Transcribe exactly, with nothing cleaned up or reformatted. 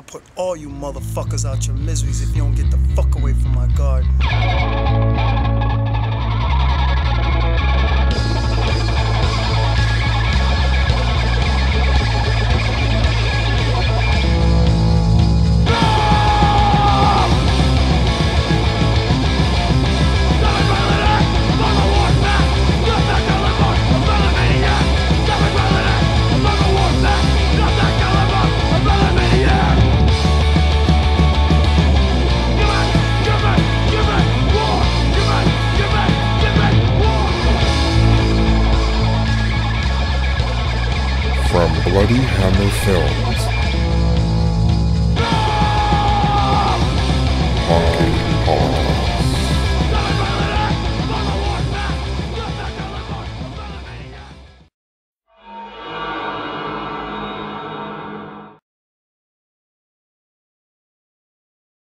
put all you motherfuckers out your miseries if you don't get the fuck away from my garden. From Bloody Hammer Film.